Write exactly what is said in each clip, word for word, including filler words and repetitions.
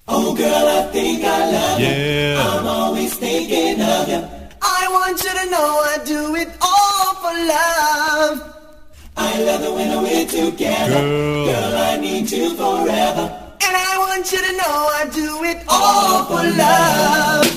Oh girl, I think I love you. Yeah. I'm always thinking of you. I want you to know I do it all for love. I love it when we're together. Girl. Girl, I need you forever. And I want you to know I do it all for love.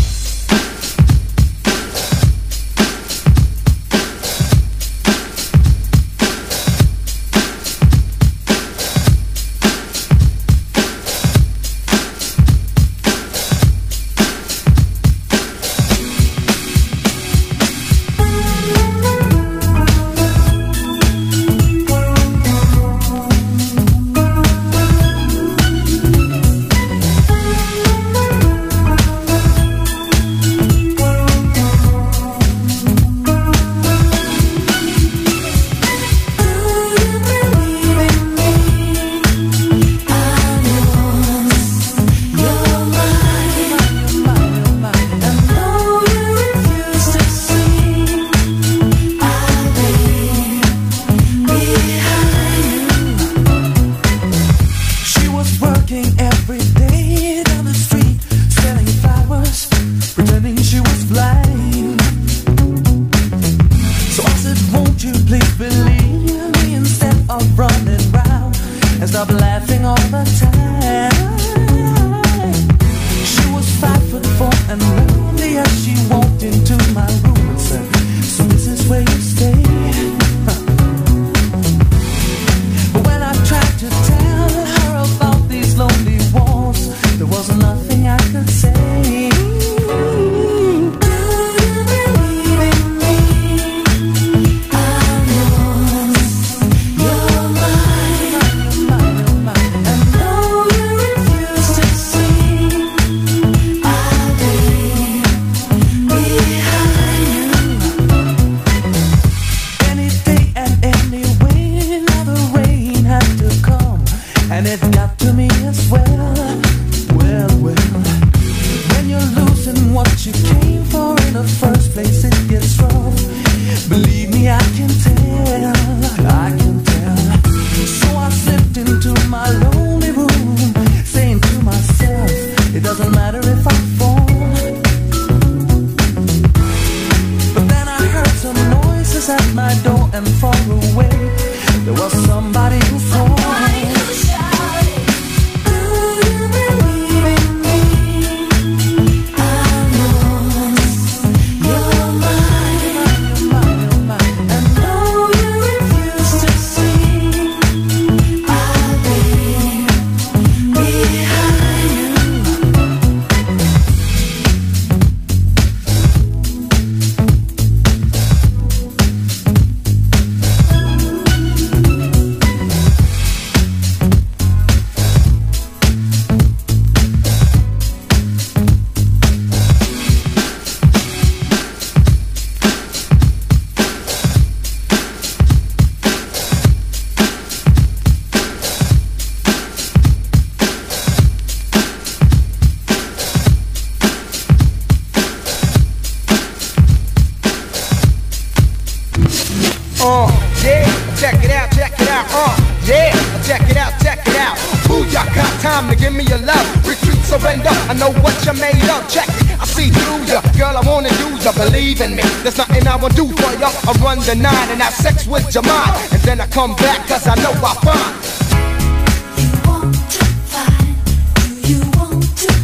The nine and have sex with your mind, and then I come back cause I know I find. You want to find, do you want to?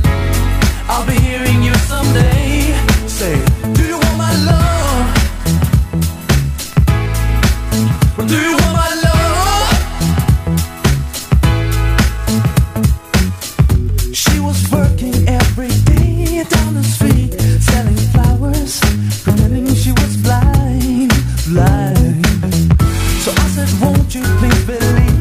I'll be hearing you someday. Say, do you want my love? Do you want my love? She was working every day down the street, selling flowers, pretending she was blind. Blind. So I said, won't you please believe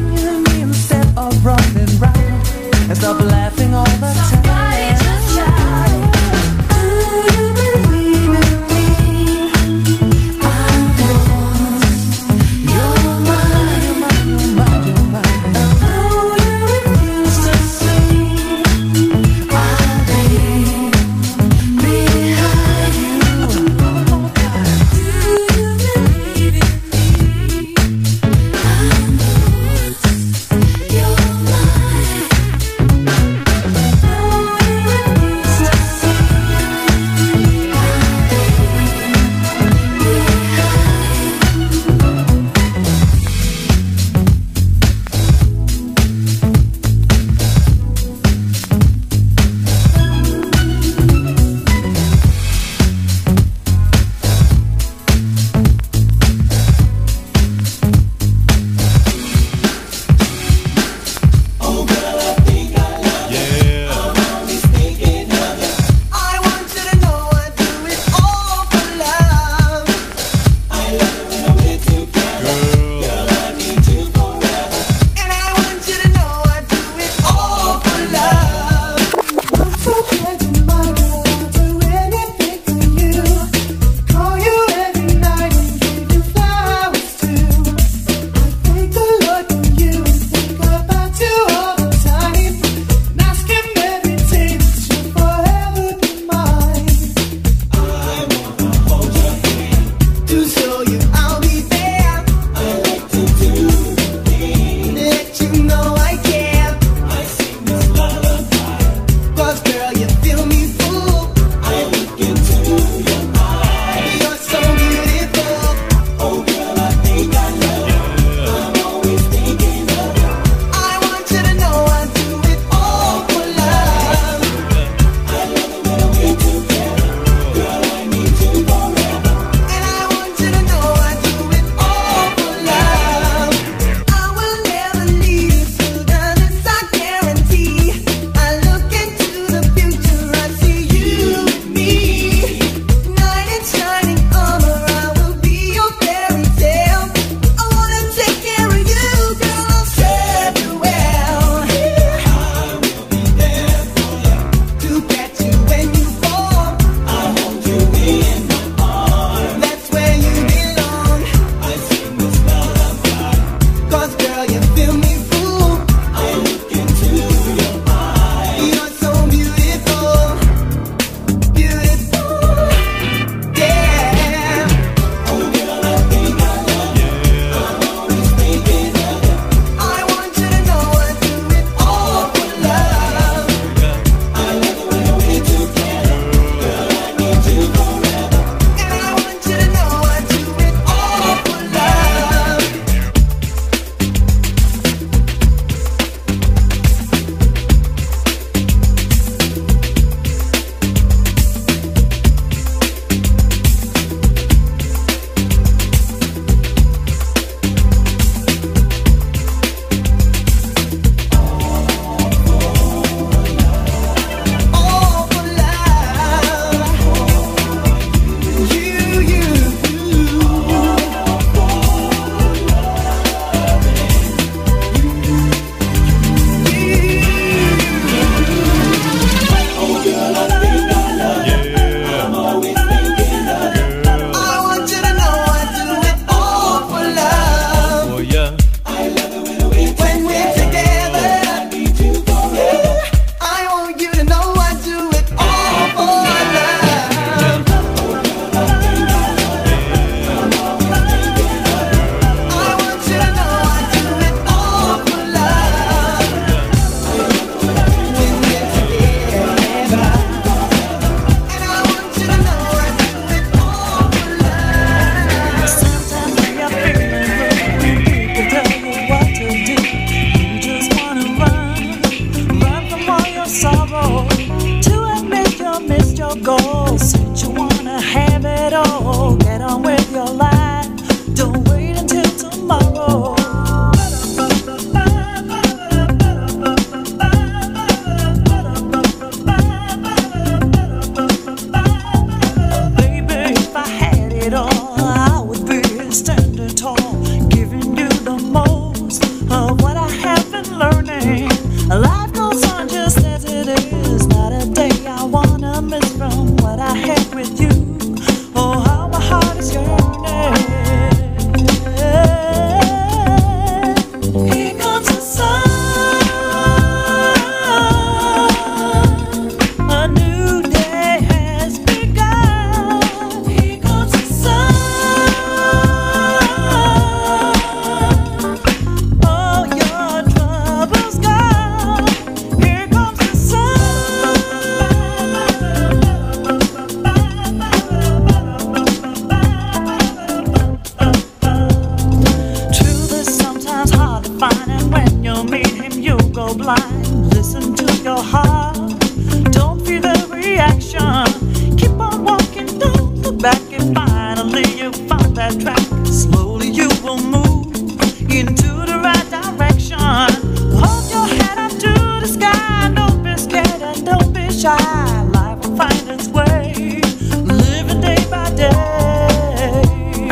fine, and when you meet him, you go blind. Listen to your heart, don't feel the reaction. Keep on walking, don't look back, and finally you find that track. Slowly you will move into the right direction. Hold your head up to the sky, don't be scared and don't be shy. Life will find its way, living day by day.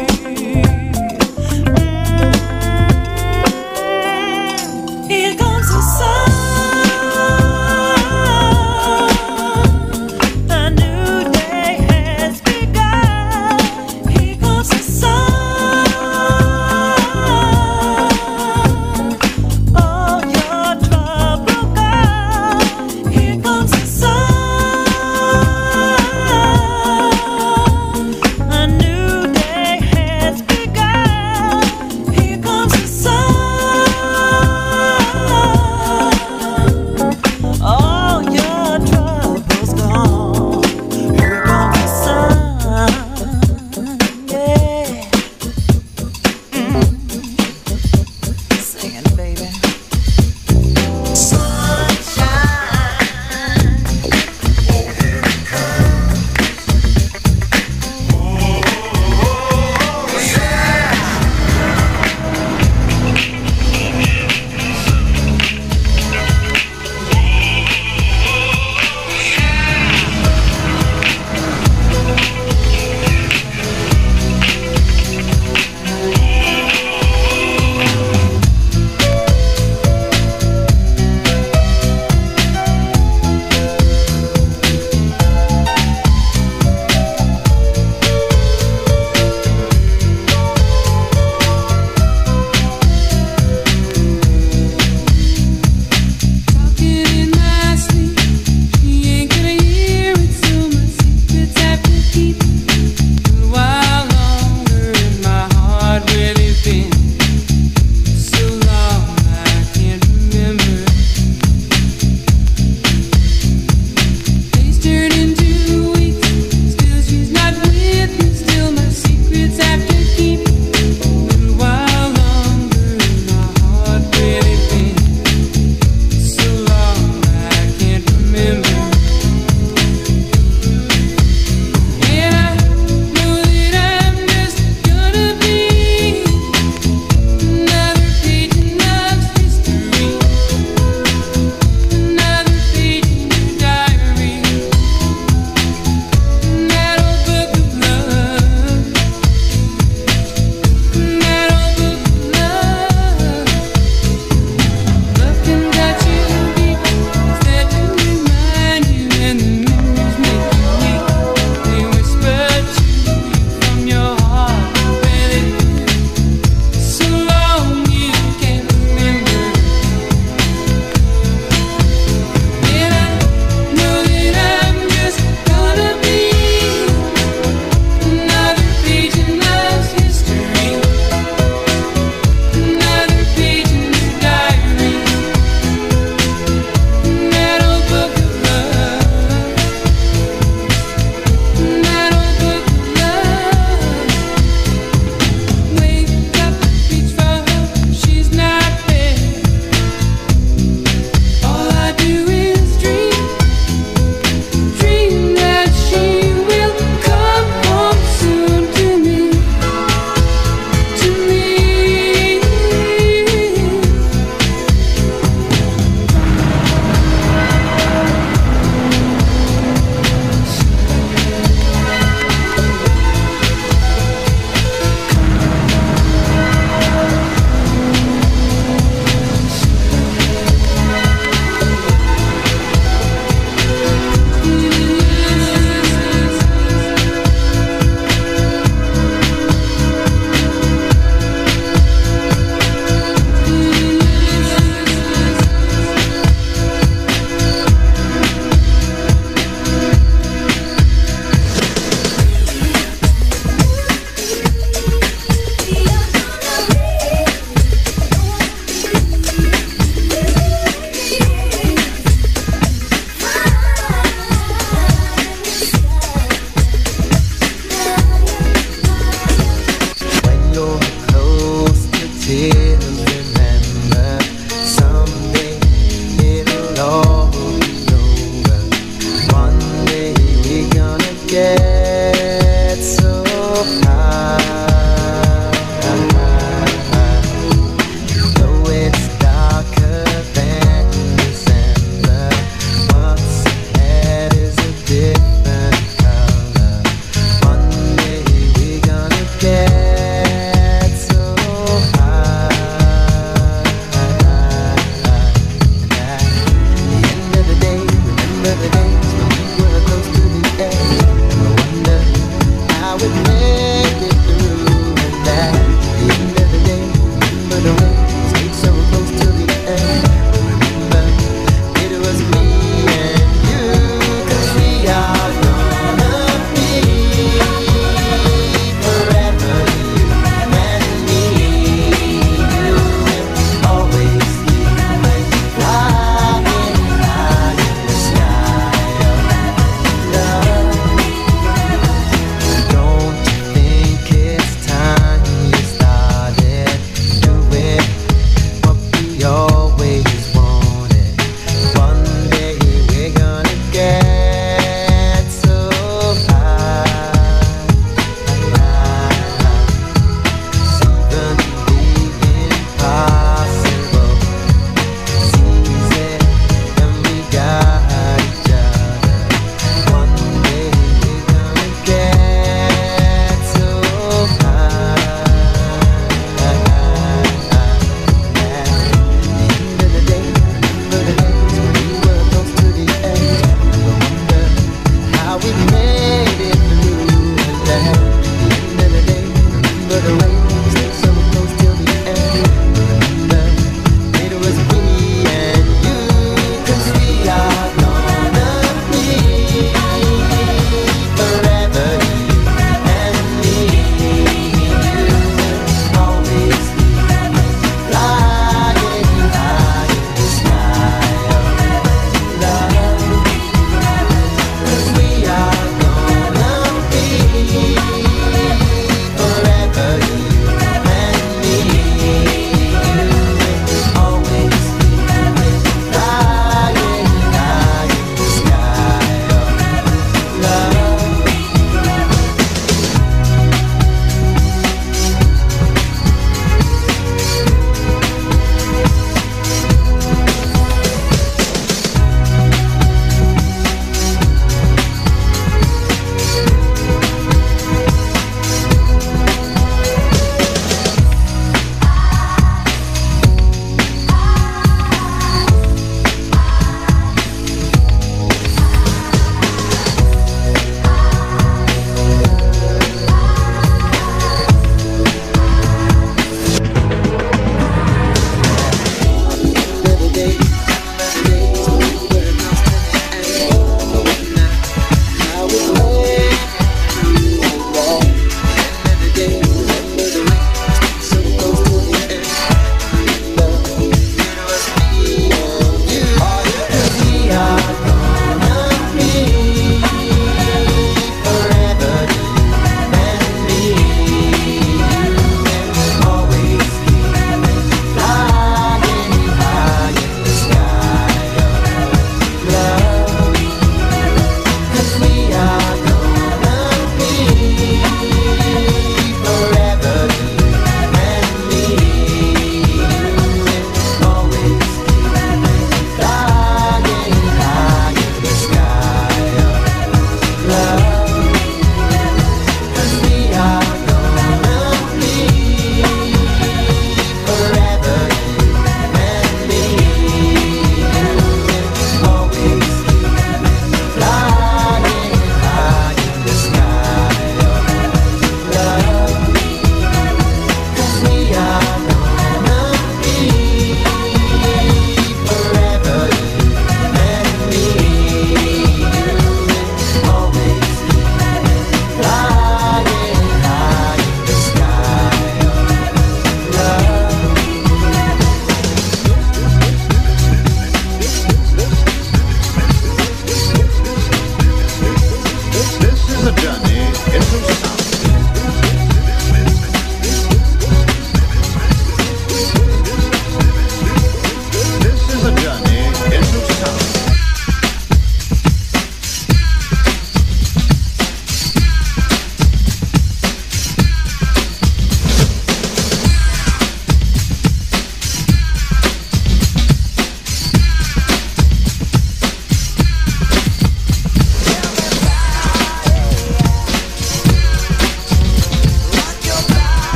Mm. Here comes the sun.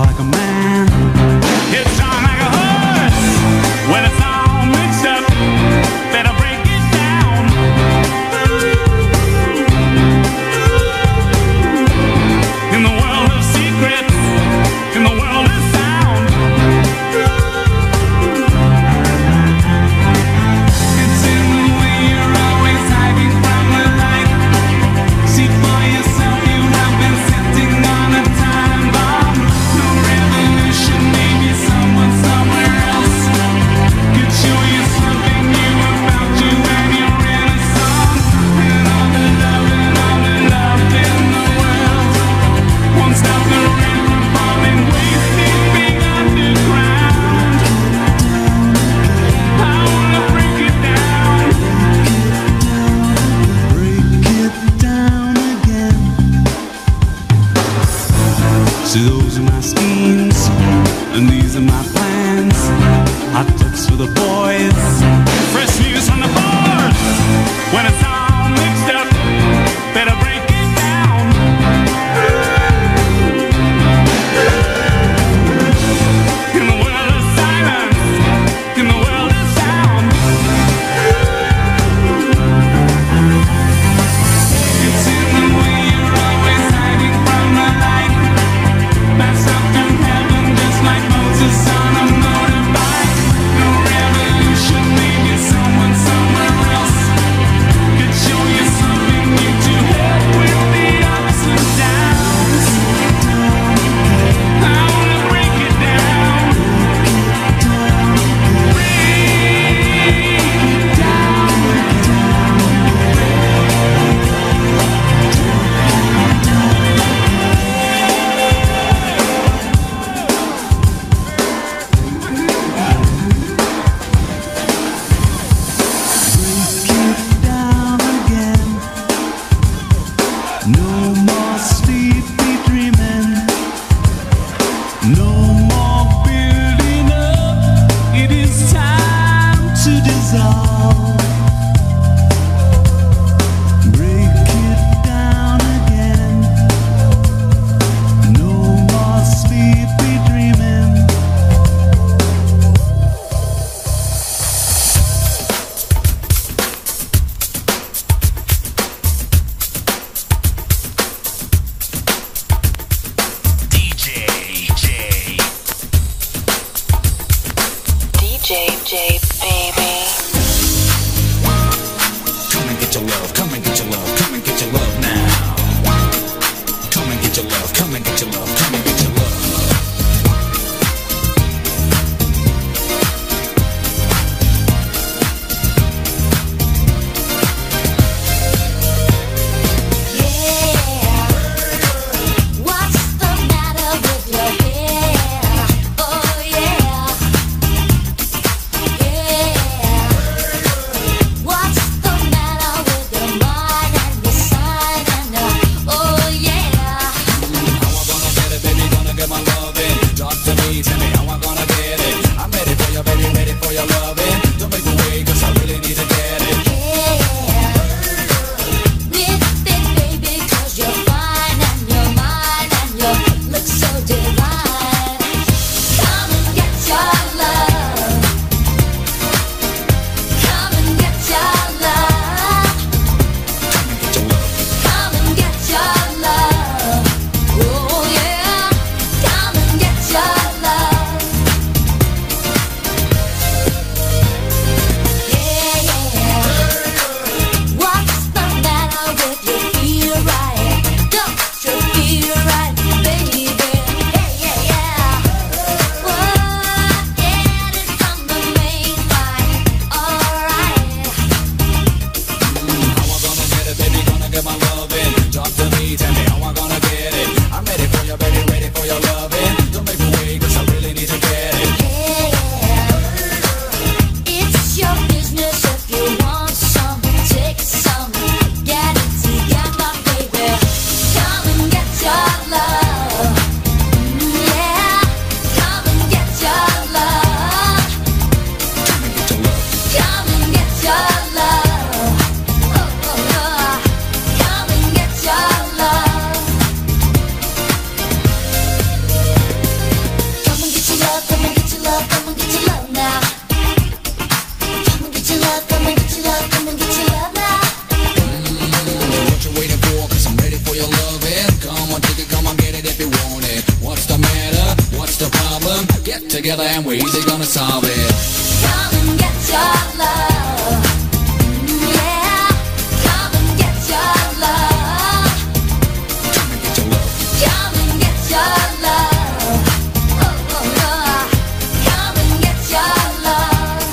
like a man. It sounds like a horse when it's all mixed up. Better break it down. In the world of secrets, in the world of sound. It's in the way you're always hiding from the light. See for yourself, you have been sitting on a time bomb. No revolution, maybe someone somewhere else could show you something new about you and your renaissance. And all the love and all the love in the world won't stop the rain from falling, wasting being underground. I wanna break it down. Break it down again. So those are my schemes, and these are my plans. Hot tips for the boys, fresh news from the board. When it's all mixed up, better break it down. In the world of silence, in the world of sound. It's in the way you're always hiding from the light. Pass up to heaven just like Moses on a motorbike. No revolution, maybe someone somewhere else could show you something new to help with the ups and downs. I wanna break it down. Break it down. Break it down again. No more sleepy dreaming. No more building up. It is time to dissolve. Break it down again. No more sleepy dreaming. D J J. D J J, baby. Come and get your love, come and get your love, come and get your love now. Come and get your love, come and get your love, come and get your love. What's the matter with your hair? Oh yeah, yeah. together and we're easy gonna solve it. Come and get your love. Yeah. Come and get your love. Come and get your love. Come and get your love. Oh, oh, oh. Come and get your love.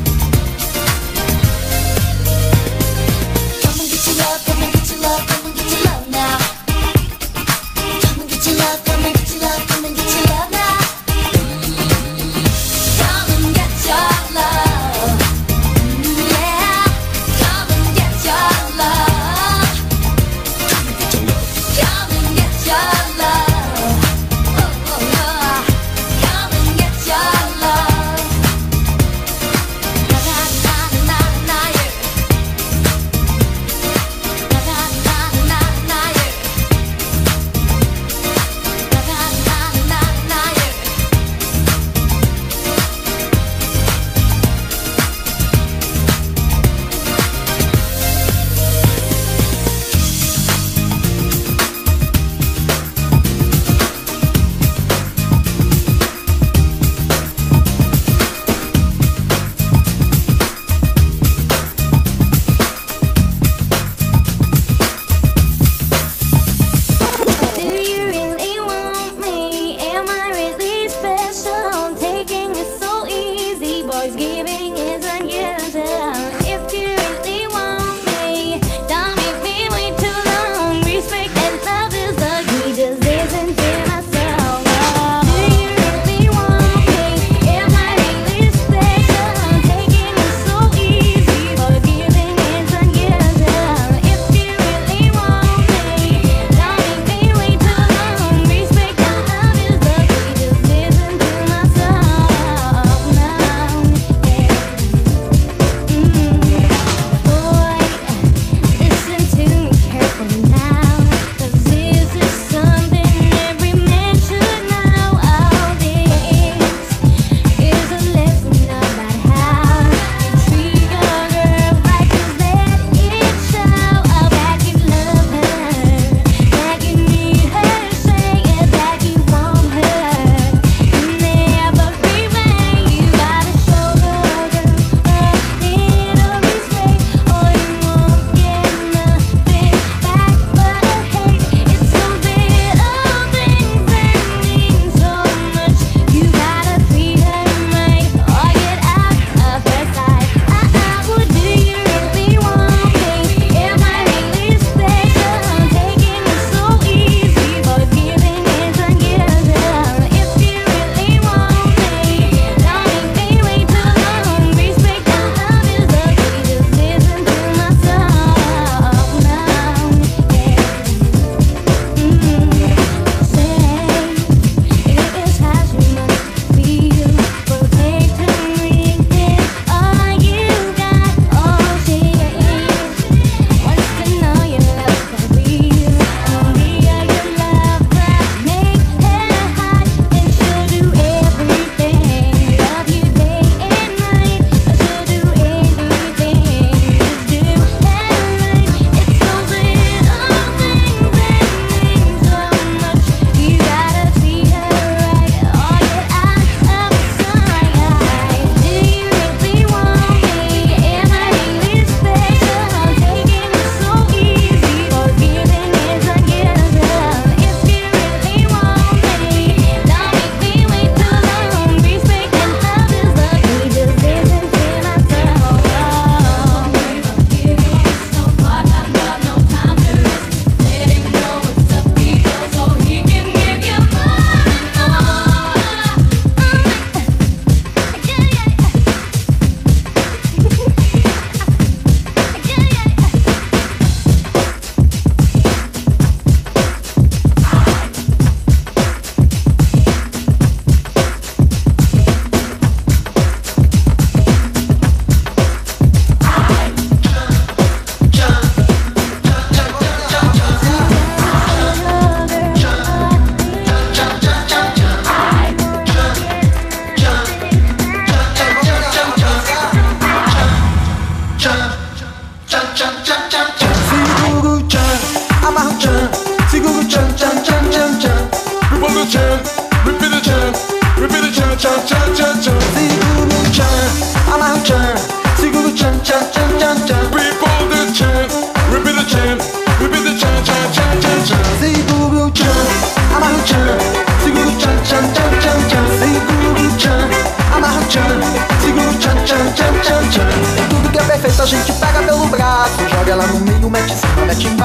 Come and get your love, come and get your love, come and get your love now. Come and get your love, come and get your love, come and get your love now. Come and get your love.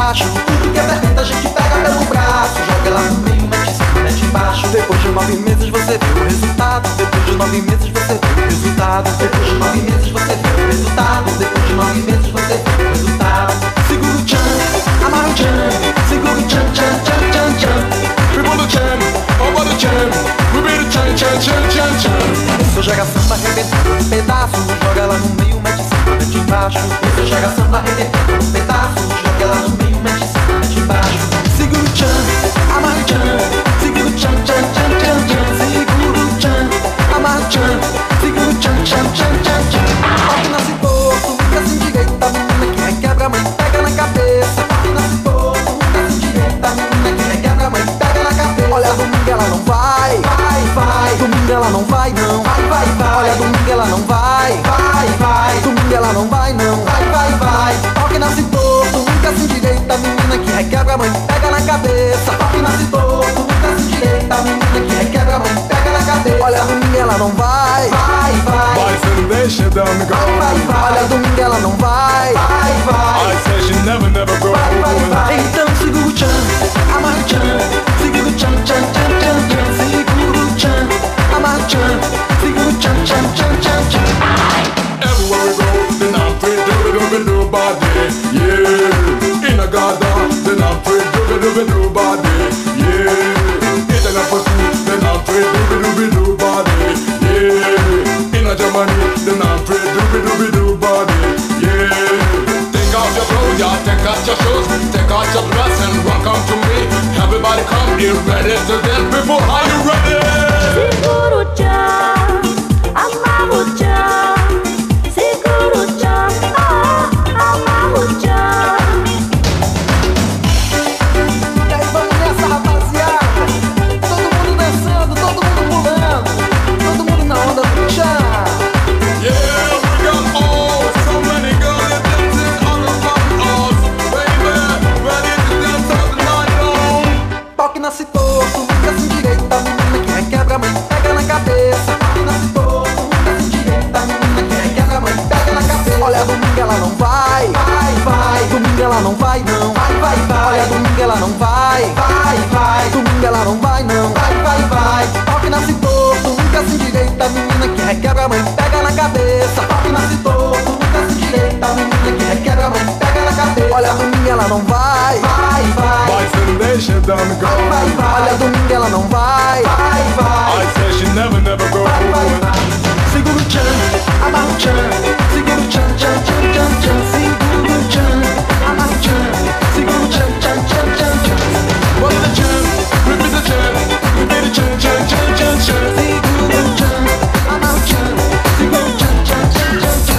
embaixo. Tudo que é perfeito a gente pega pelo braço. Joga lá no meio, mete em cima, mete embaixo. Depois de nove meses você vê o resultado. Depois de nove meses você vê o resultado. Depois de nove meses você vê o resultado. Depois de nove meses você vê o resultado. Segura o tchan, amarra o tchan. Segura o tchan, tchan, tchan, tchan, tchan. Rebola o tchan, rouba o tchan. Rubira o tchan, tchan, tchan, tchan, tchan. Isso joga samba arrebentando um pedaço. Joga lá no meio, mete em cima, mete embaixo. Isso joga samba arrebentando um pedaço. Joga lá no meio, mete em cima, mete embaixo. Segura o tchan, amarra o tchan. Segura o tchan, tchan, tchan, tchan, tchan. Segura o tchan, amarra o tchan. Segura o tchan, tchan, tchan, tchan, tchan. Papi nasce torto, nunca se endireita. Menina que requebra, mãe pega na cabeça. Papi nasce torto, nunca se endireita. Menina que requebra, mãe pega na cabeça. Olha, domingo ela não vai, vai, vai. Domingo ela não vai, não, vai, vai, vai. Olha, domingo ela não vai, vai, vai. Domingo ela não vai, não, vai, vai, vai. Papi nasce torto, nunca se endireita. Menina que requebra, mãe pega na cabeça. Papi nasce torto, nunca se endireita. Menina que requebra, mãe pega na cabeça. Olha, domingo ela não vai, vai, vai. Vai, so deixa dando go. Vai, vai, vai. Olha, domingo ela não vai, vai, vai. I say she never, never go. Vai, vai, vai. Então segura o tchan, amarra o tchan. Segura o tchan, tchan, tchan, tchan, tchan. Segura o tchan, amarra o tchan. Segura o tchan, tchan, tchan, tchan, tchan. Everywhere we go, then I'm free, do do do do body, yeah. In a garden, then I'm free, do do do do body, yeah. In a pussy, then I'm free, do do do body, yeah. In a Germany, then I'm free, do do do body, yeah. Take off your clothes, y'all, take out your shoes, take out your dress and welcome to me. Everybody come, get ready to dance. People, are you ready? Segura o tchan, amarra o tchan. Segura o tchan, ah, amarra o tchan. E aí, vamos nessa, rapaziada. Todo mundo dançando, todo mundo pulando. Todo mundo na onda do tchan. Yeah, we got all so many girls dancing all around us, baby, ready to dance all the night long. Pau que nasce torto, nunca se endireita. Menina que requebra, mãe pega na cabeça. Pau que nasce torto, nunca se endireita. Menina que requebra, mãe pega na cabeça. Olha, domingo ela não vai, vai, vai. Domingo ela não vai, não, vai, vai, vai. Olha, domingo ela não vai, vai, vai. Domingo ela não vai, não, vai, vai, vai. Pau que nasce torto, nunca se endireita. Menina que requebra, mãe pega na cabeça. Pau que nasce torto, nunca se endireita. Menina que requebra, mãe pega na cabeça. Olha, domingo ela não vai, vai, vai. Vai, so deixa dando go. Vai, vai, vai. Olha, domingo ela não vai, vai, vai. I say she never, never go. Vai, vai, vai. Segura o tchan, amarra o tchan. Segura o tchan, tchan, tchan, tchan, tchan. Segura o tchan, amarra o tchan. Segura o tchan, tchan, tchan, tchan, tchan. One the chin, repeat the chin, repeat the chin, chin, chin, chin, chin. Segura o tchan, amarra o tchan. Segura o tchan, tchan, tchan, tchan, tchan.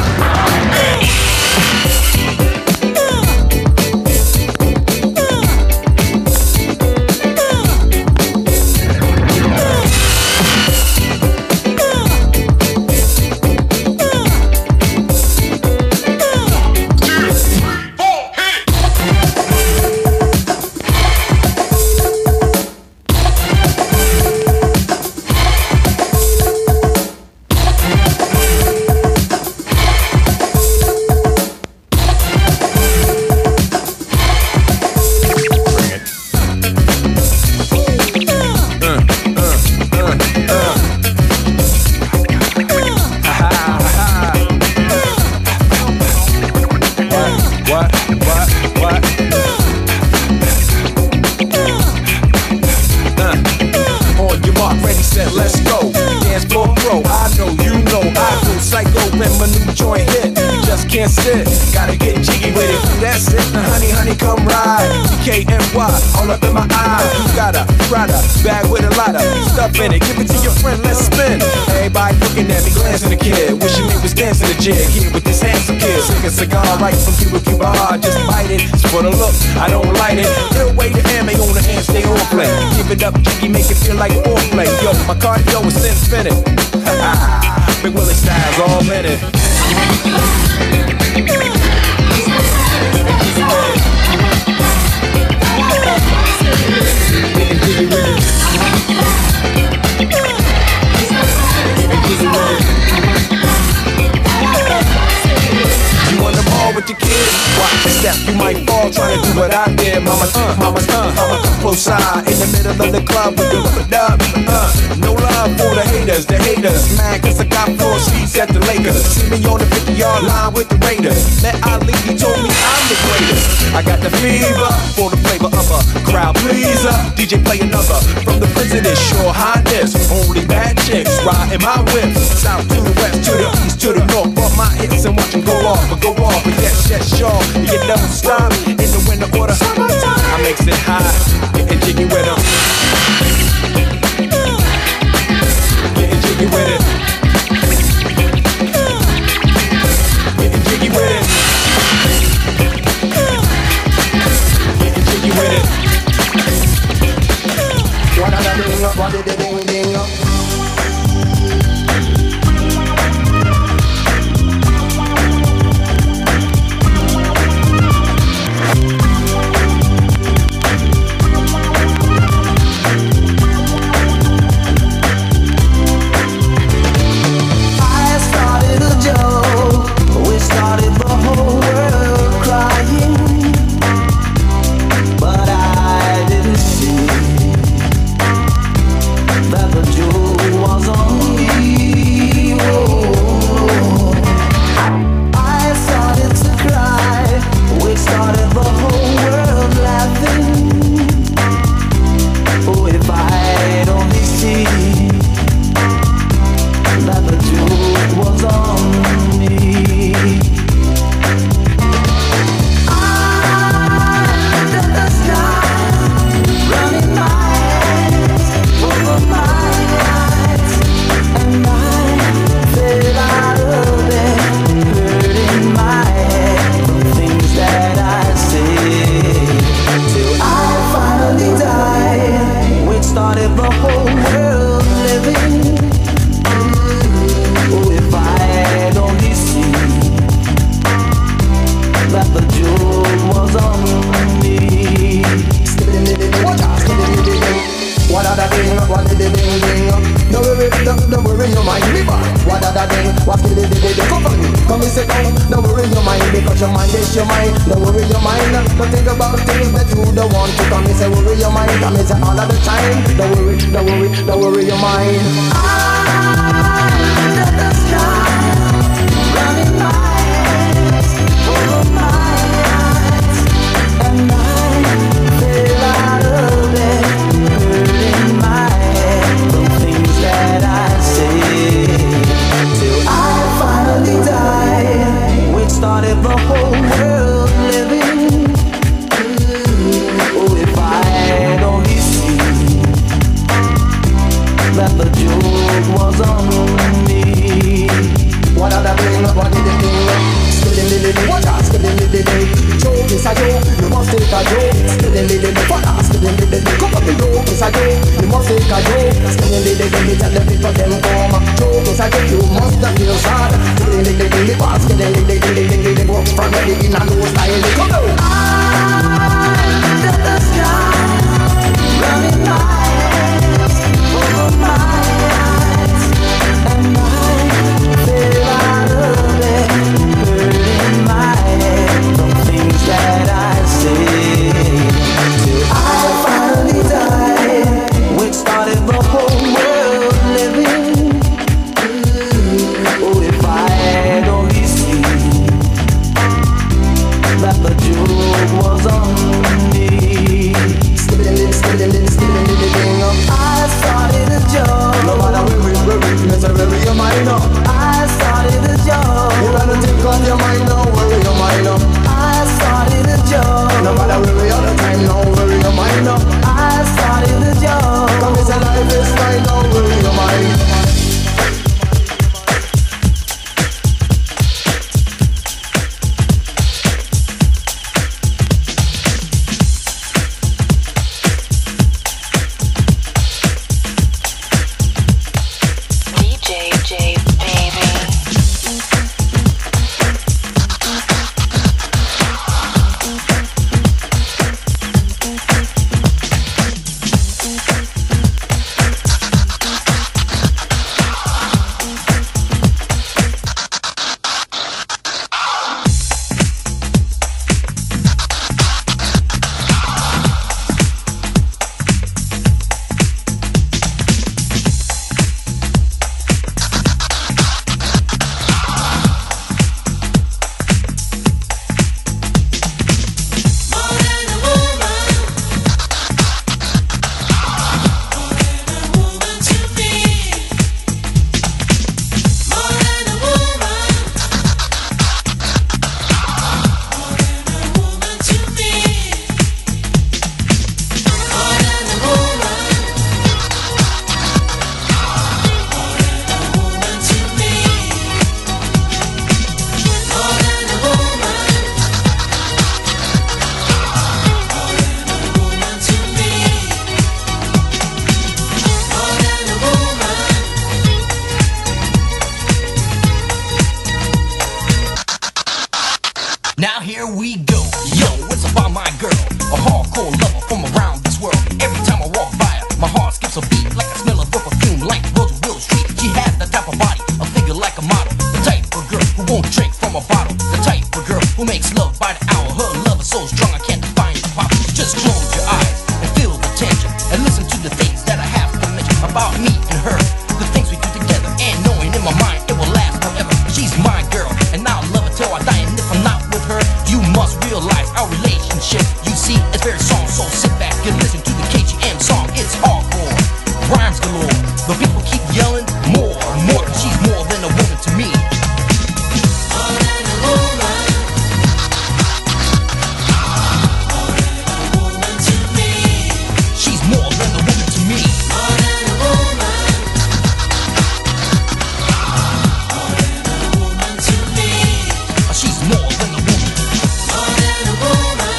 What, what, what? Uh. On your mark, ready, set, let's go. Dance floor pro, I know, you know, I go psycho when my new joint hit. You just can't sit, gotta get jiggy with it. That's it, now honey, honey, come ride. K N Y, all up in my eye. You got a Prada bag with a lot of stuff in it. Give it to your friend, let's spin. Everybody looking at me, glancing a kid. Wishing he was dancing a jig here with this handsome kid. Sing a cigar right from Cuba Cuba. I just bite it, it's for the look, I don't light it. Ill way to ammo on the hand, stay on play. Give it up, jiggy, make it feel like foreplay. Yo, my cardio is infinite. Big Willie style's all in it. You on the ball with your kids? Watch your step, you might fall all trying to do what I did. Mama, uh, mama, uh, mama, come close side in the middle of the club with the rubber dub. Uh, no love for the haters, the haters. Man, cause I got four seats at the Lakers. See me on the fifty yard line with the Raiders. Met Ali, he told me I'm the greatest. I got the fever for the flavor of a crowd pleaser. D J play another from the president's sure highness. Only bad chicks riding my whip. South to the west, to the east, to the north. Bump my hits and watch them go off, but go off. But yes, yes, sure, you never stop. In the winter order, I makes it high, getting jiggy with them. Getting jiggy with it. Getting jiggy with it. Getting jiggy with it. What did they ding up? What did they ding ding up? here we go. Yo, it's about my girl, a hardcore lover from around this world. Every time I walk by her, my heart skips a beat, like I smell of her perfume, like Rose Will Street. She has the type of body, a figure like a model, the type of girl who won't drink from a bottle, the type of girl who makes love by the hour. Her love is so strong I can't define the pop. Just close your eyes and feel the tension, and listen to the things that I have to mention about me and her, the things we do together, and knowing in my mind it will last forever. She's my girl, and I'll love her till I die. And if I'm not with her, you must realize our relationship, you see, it's very strong. So sit back and listen to the K G M song. It's hardcore, rhymes galore. The people keep yelling more, more. She's more than a woman to me. More than a woman. More than a woman to me. She's more than a woman to me. More than a woman. More than a woman to me. She's more than a woman. More than a woman.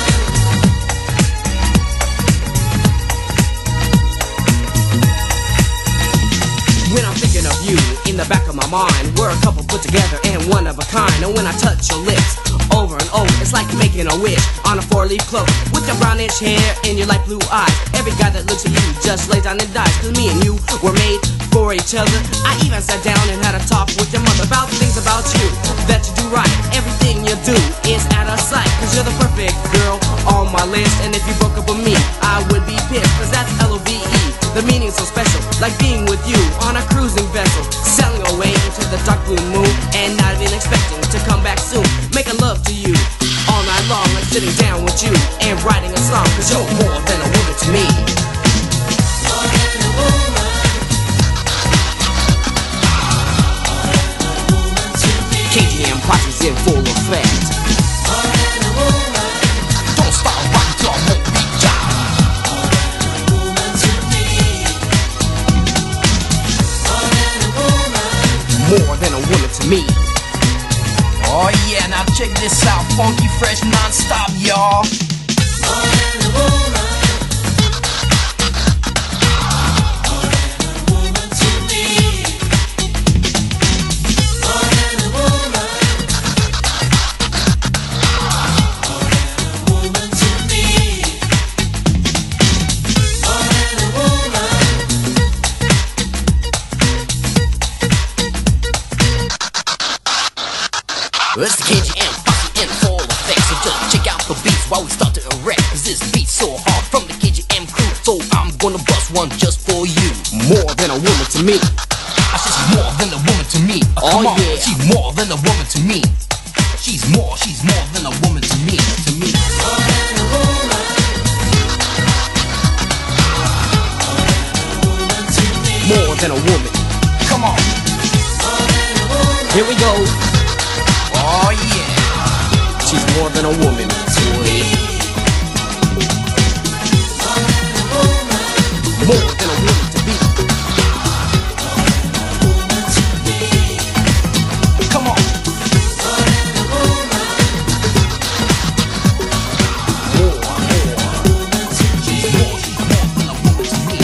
When I'm thinking of you, in the back of my mind, we're a couple put together and one of a kind. And when I touch your lips, over and over, it's like making a wish on a four-leaf clover. With your brownish hair and your light blue eyes, every guy that looks at you just lays down and dies. Cause me and you were made for each other. I even sat down and had a talk with your mother about things about you that you do right. Everything you do is out of sight, cause you're the perfect girl on my list. And if you broke up with me, I would be pissed, cause that's L O V E. The meaning's so special, like being with you on a cruising vessel, sailing away into the dark blue moon, and not even expecting to come back soon. Making love to you all night long, like sitting down with you and writing a song, cause you're more than a woman to me. More than a woman. More than a woman to me. K G M parties in full effect. More than a woman. Don't stop rocking till I won't be down. More than a woman to me. More than a woman. More than a woman to me. Oh yeah, now check this out, funky, fresh, non-stop, y'all. More than a woman. More than a woman to me. More than a woman. More than a woman to me. More than a woman. It's the K G M posse in full effect, so just check out the beats while we start to erect, cause this beat's so hard from the K G M crew, so I'm gonna bust one just for you. More than a woman to me. I said she's more than a woman to me. Uh, Oh, come on, yeah. she's more than a woman to me. She's more, she's more than a woman to me, to me. More than a woman. More than a woman to me. More than a woman. Come on. More than a woman. Here we go. Oh yeah. She's more than a woman to me. More than a woman to be. Come on. More, more. She's more, she's more than a woman to me.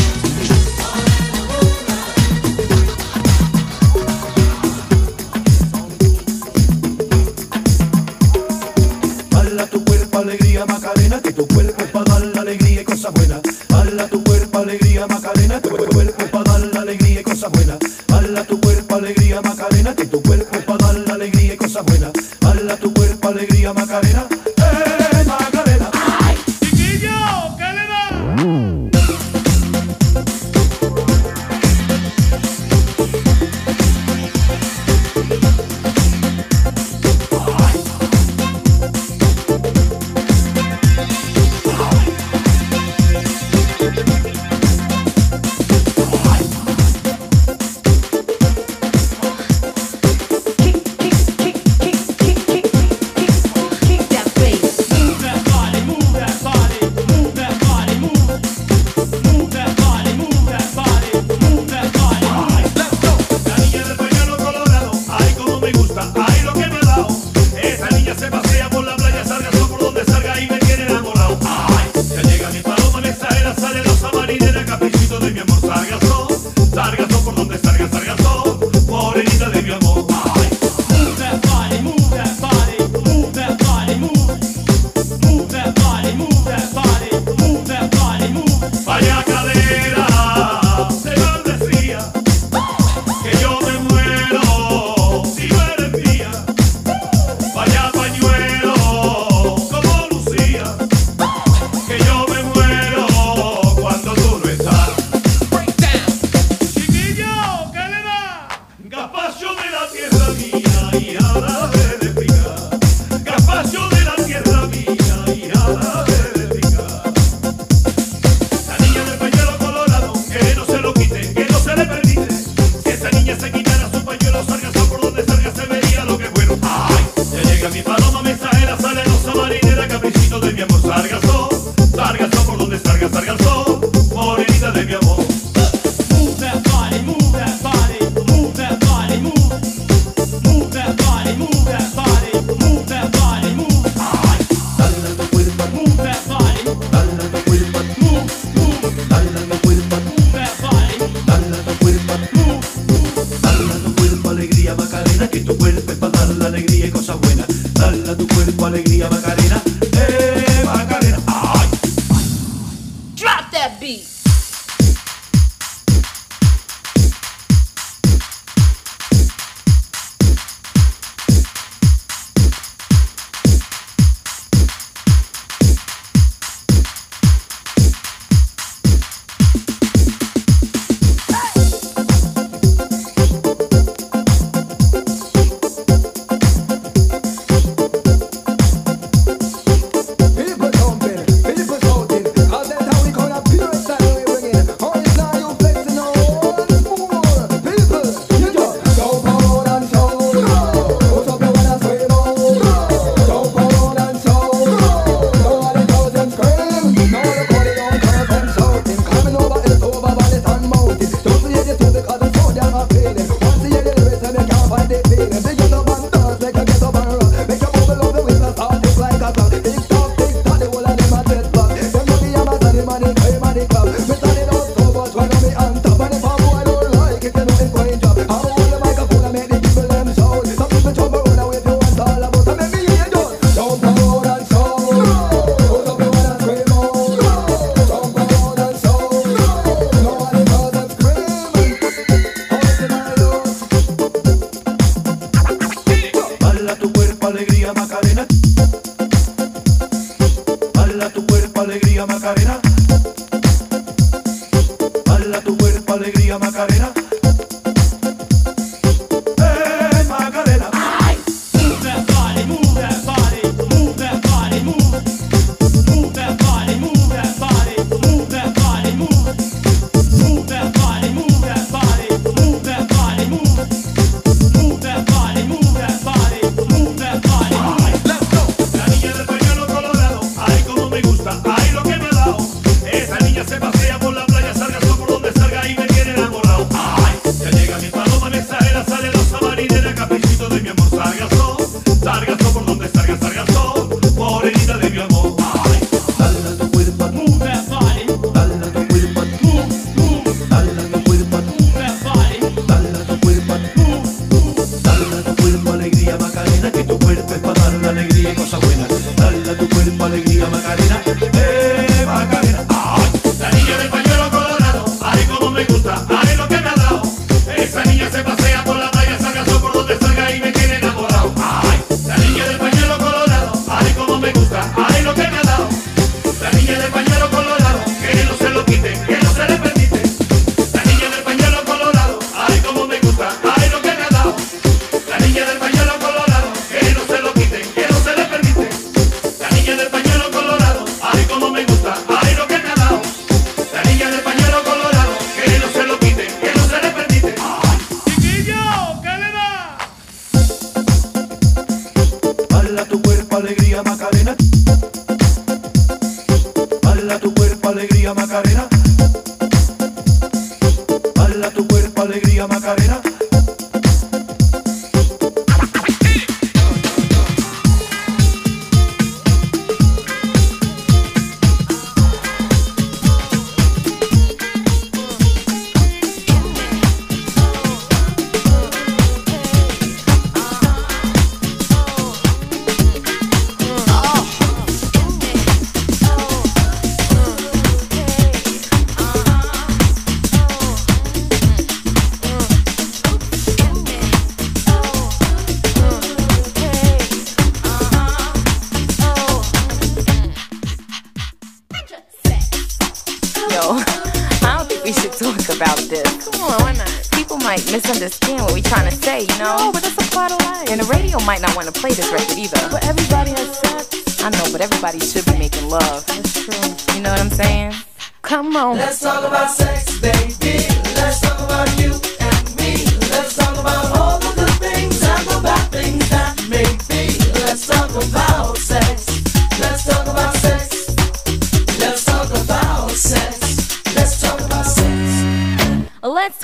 Bala tu cuerpo, alegría, Macarena, que tu cuerpo es para dar la alegría y cosas buenas. Bala tu cuerpo, alegría, Macarena, que tu cuerpo es para dar la alegría y cosas buenas. Bala tu cuerpo, alegría, Macarena, que tu cuerpo es para dar la alegría y cosas buenas. Bala tu cuerpo, alegría, Macarena, eh, Macarena. Chiquillo, ¿qué le da? Kick, kick, kick, kick, kick, kick, kick, kick that salga el sol, salga el sol por donde salga, salga el sol, morenita de mi amor. Move that body, move that body, move that body, move. Move that body, move that body, move that body, move. Dale a tu cuerpo, Move that body, dale a tu cuerpo, move, move. dale a tu cuerpo, Move that body, dale a tu cuerpo, move. dale a tu cuerpo alegría Macarena, que tu cuerpo es para darle alegría y cosas buenas. Dale a tu cuerpo alegría Macarena, eh Macarena, ay. Drop that beat. People jumping, people shouting, 'cause that's how we call a pure style we bring in. Oh, it's now you flexing on more. People, you just jump around and shout. Put up your one and scream out. Jump around and shout. Now all the girls them scream. Now the body don't curse them shouting. Coming over is over, valid and mounted. Don't hear the two because the sound them are feeling. Once you hear the lyrics and they can't find the feeling. They get up and dance, make a get up and roll. Make a move along the whistle, start it like a clock. Big stop, big stop, the whole of them a dead block. Them know the hammer, and the money, cream and the club. Me stand it out so much when I'm on top. And if a boy don't like it, then nothing going drop. I hold the microphone and make the people them shout. Some people jump around and wave your hands all about. And make me hear you jump around and shout. Put up your one and scream out. Jump around and shout. Now all the girls them scream. Oh, it's in my love. Bala tu cuerpo alegría Macarena. Bala tu cuerpo alegría Macarena. Bala tu cuerpo alegría Macarena. Eh Macarena. Move that body, move that body, move that body, move. Move that body, move that body, move that body, move. Move that body, move that body, move that body, move. Move that body, move that body, move that body, move. Let's go. La niña del pañuelo colorado, ay como me gusta, ay lo que me ha dado. Esa niña se pasea por la playa, salga sol por donde salga y me tiene enamorado. Ay, ya llega mi paloma mensajera, sale los marinera, caprichito de mi amor, salga sol, salga sol por donde salga, salga sol, morenita de mi amor. Ay, dale a tu cuerpo, Move that body, dale a tu cuerpo, move, move. dale a tu cuerpo, Move that body, dale a tu cuerpo, move, move. dale a tu cuerpo alegría Macarena, que tu cuerpo es para darle alegría y cosas buenas. Dale a tu cuerpo alegría Macarena, eh Macarena. Ay, la niña del pañuelo colorado, ay como me gusta, ay lo que me ha dado. Esa niña se pasea por la playa, salga sol por donde salga y me tiene enamorado. Ay, la niña del pañuelo colorado, ay como me gusta, ay lo que me ha dado. La niña del pañuelo colorado, que no se lo quite, que no se le permite. La niña del pañuelo colorado, ay como me gusta, ay lo que me ha dado. La niña del pañuelo colorado, que no se lo quite, que no se le permite. La niña del pañuelo colorado, ay como me gusta, ay lo que me ha dado. La niña del pañuelo colorado, que no se lo quite, que no se le permite. Chiquillo, ¿qué le da? Bala tu cuerpo alegría Macarena. Bala tu cuerpo alegría Macarena. Bala tu cuerpo alegría Macarena. Yo, I don't think we should talk about this. Come on, why not? People might misunderstand what we're trying to say, you know? No, but that's a part of life. And the radio might not want to play this record either. But everybody has sex. I know, but everybody should be making love. That's true. You know what I'm saying? Come on. Let's talk about sex, baby. Let's talk about you and me. Let's talk about all the good things and the bad things that may be. Let's talk about sex. Let's talk about sex.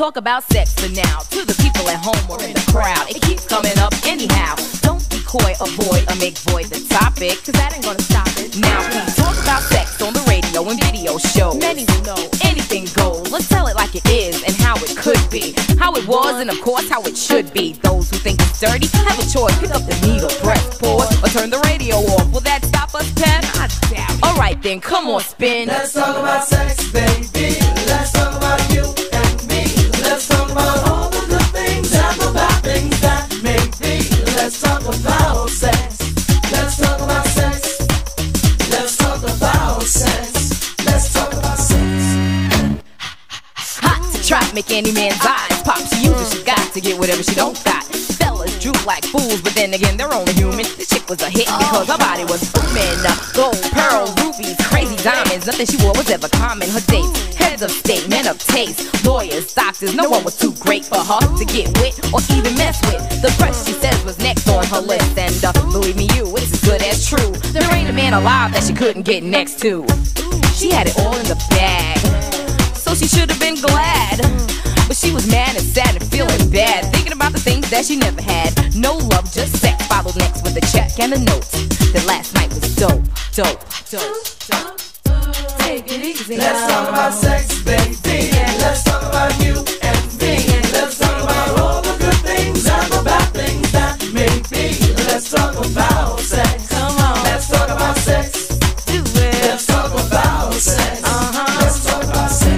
talk about sex for now. To the people at home or in the crowd, it keeps coming up anyhow. Don't be coy, avoid, or make void the topic, cause that ain't gonna stop it. Now please talk about sex on the radio and video shows. Many will know anything goes. Let's tell it like it is and how it could be, how it was and of course how it should be. Those who think it's dirty have a choice. Pick up the needle, press pause, or turn the radio off. Will that stop us, Pep? I doubt it. Alright then, come on, spin. Let's talk about sex, baby. Let's talk about you and me. Let's talk about all the good things and the bad things that may be. Let's talk about sex. Let's talk about sex. Let's talk about sex. Let's talk about sex. Hot to try to make any man's eyes pop. She uses she got to get whatever she don't got. Fellas droop like fools, but then again they're only human. This chick was a hit because her body was booming. Gold, pearl, rubies, crazy diamonds. Nothing she wore was ever common. Her dates, heads of state, men of taste, lawyers, doctors. No one was too great for her to get with or even mess with. The crush she says was next on her list, and uh, believe me, you, it's as good as true. There ain't a man alive that she couldn't get next to. She had it all in the bag, so she should have been glad. But she was mad and sad and feeling bad, thinking about the things that she never had. No love, just sex. Followed next with a check and a note that last night was dope, dope, dope, dope. Take it easy. Let's talk about sex, baby. Let's talk about you and me. Let's talk about all the good things and the bad things that may be. Let's talk about sex. Come on. Let's talk about sex. Do it. Let's talk about sex. Uh-huh. Let's talk about sex.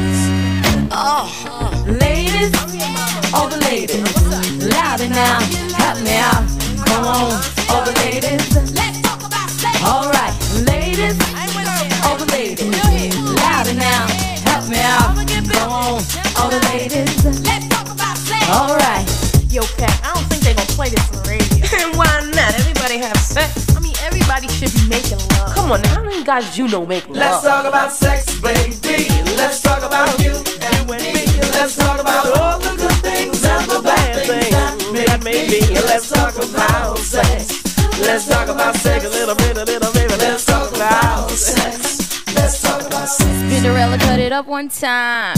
Oh, ladies, all the ladies, louder now, help me out. Come on, all the ladies, let's talk about sex. All right, ladies, all the ladies, louder now, help me out. Come on, all the ladies, let's talk about sex. All right. Yo, Pat, I don't think they gonna play this on the radio. And why not? Everybody have sex. I mean, everybody should be making love. Come on, now, how many guys you know make love? Let's talk about sex, baby. Let's talk about you and me. Let's talk about all the good things and the bad things that may be. Let's talk about sex. Let's talk about sex a little bit, a little bit. Let's talk about sex. Let's talk about sex. Spinderella, cut it up one time.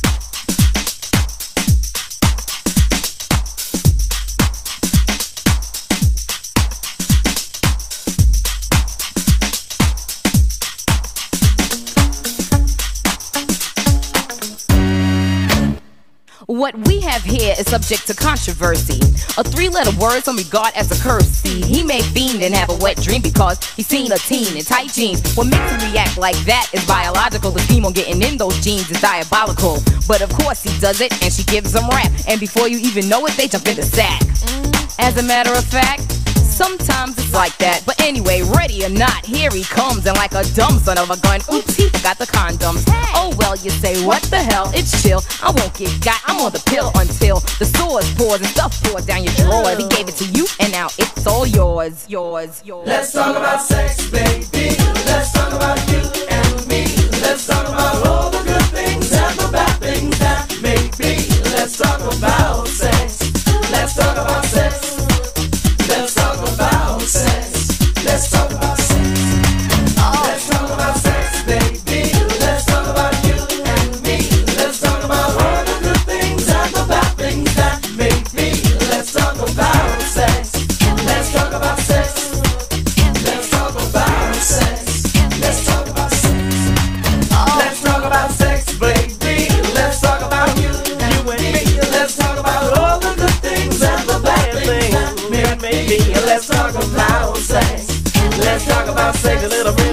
What we have here is subject to controversy. A three-letter word some regard as a curse. See, he may fiend and have a wet dream because he's seen a teen in tight jeans. What makes him react like that is biological. The scheme on getting in those jeans is diabolical. But of course he does it, and she gives him rap. And before you even know it, they jump in the sack. As a matter of fact, sometimes it's like that. But anyway, ready or not, here he comes. And like a dumb son of a gun, oops, he forgot the condoms. Oh well, you say, what the hell, it's chill. I won't get got, I'm on the pill until the sores pours and stuff pours down your drawers. He gave it to you, and now it's all yours, yours, yours. Let's talk about sex, baby. Let's talk about you and me. Let's talk about all the good things and the bad things that may be. Let's talk about sex. Let's talk about sex. Let's talk about sex. Let's talk about sex. Oh. Let's talk about sex, baby. Let's talk about you and me. Let's talk about all the good things and the bad things that may be. Let's talk about sex. Let's talk about sex. Let's talk about sex. Let's talk about sex. Oh. Let's talk about sex, baby. Let's talk about you and me. Let's talk about all the good things and the bad things that may be. Let's talk about sex. Let's talk about sex a little bit.